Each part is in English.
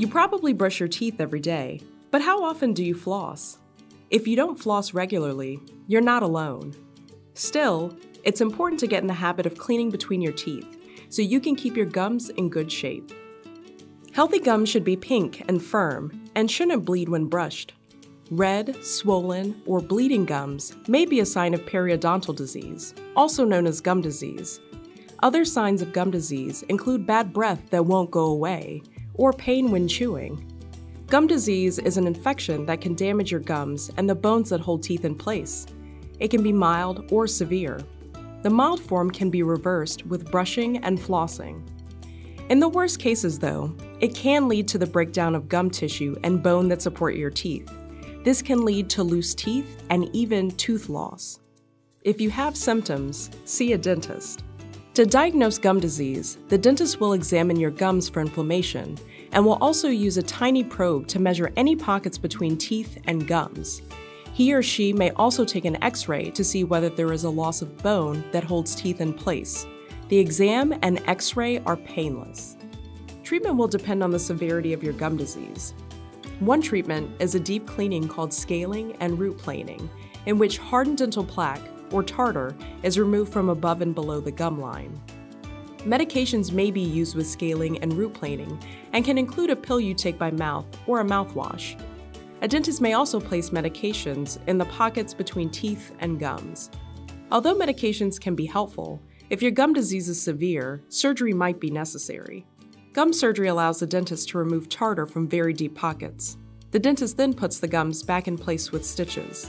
You probably brush your teeth every day, but how often do you floss? If you don't floss regularly, you're not alone. Still, it's important to get in the habit of cleaning between your teeth so you can keep your gums in good shape. Healthy gums should be pink and firm and shouldn't bleed when brushed. Red, swollen, or bleeding gums may be a sign of periodontal disease, also known as gum disease. Other signs of gum disease include bad breath that won't go away, or pain when chewing. Gum disease is an infection that can damage your gums and the bones that hold teeth in place. It can be mild or severe. The mild form can be reversed with brushing and flossing. In the worst cases, though, it can lead to the breakdown of gum tissue and bone that support your teeth. This can lead to loose teeth and even tooth loss. If you have symptoms, see a dentist. To diagnose gum disease, the dentist will examine your gums for inflammation and will also use a tiny probe to measure any pockets between teeth and gums. He or she may also take an X-ray to see whether there is a loss of bone that holds teeth in place. The exam and X-ray are painless. Treatment will depend on the severity of your gum disease. One treatment is a deep cleaning called scaling and root planing, in which hardened dental plaque, or tartar, is removed from above and below the gum line. Medications may be used with scaling and root planing and can include a pill you take by mouth or a mouthwash. A dentist may also place medications in the pockets between teeth and gums. Although medications can be helpful, if your gum disease is severe, surgery might be necessary. Gum surgery allows the dentist to remove tartar from very deep pockets. The dentist then puts the gums back in place with stitches.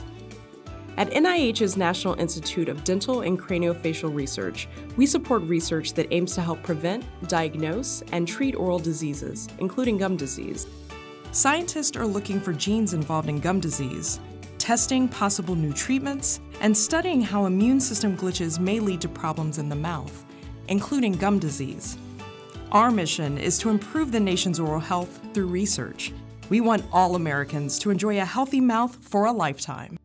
At NIH's National Institute of Dental and Craniofacial Research, we support research that aims to help prevent, diagnose, and treat oral diseases, including gum disease. Scientists are looking for genes involved in gum disease, testing possible new treatments, and studying how immune system glitches may lead to problems in the mouth, including gum disease. Our mission is to improve the nation's oral health through research. We want all Americans to enjoy a healthy mouth for a lifetime.